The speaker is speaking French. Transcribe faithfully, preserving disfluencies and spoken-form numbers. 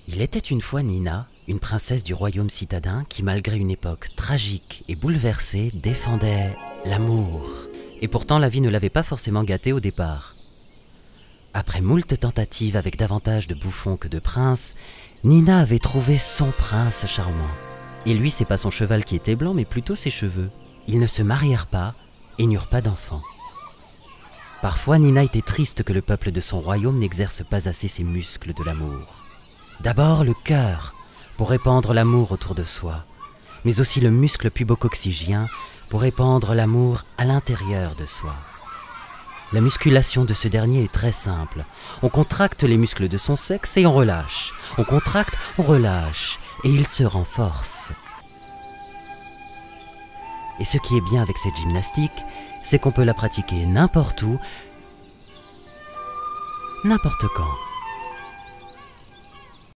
Il était une fois Nina, une princesse du royaume citadin qui, malgré une époque tragique et bouleversée, défendait l'amour. Et pourtant, la vie ne l'avait pas forcément gâtée au départ. Après moult tentatives avec davantage de bouffons que de princes, Nina avait trouvé son prince charmant. Et lui, c'est pas son cheval qui était blanc, mais plutôt ses cheveux. Ils ne se marièrent pas et n'eurent pas d'enfants. Parfois, Nina était triste que le peuple de son royaume n'exerce pas assez ses muscles de l'amour. D'abord le cœur, pour répandre l'amour autour de soi, mais aussi le muscle pubococcygien pour répandre l'amour à l'intérieur de soi. La musculation de ce dernier est très simple. On contracte les muscles de son sexe et on relâche. On contracte, on relâche, et il se renforce. Et ce qui est bien avec cette gymnastique, c'est qu'on peut la pratiquer n'importe où, n'importe quand.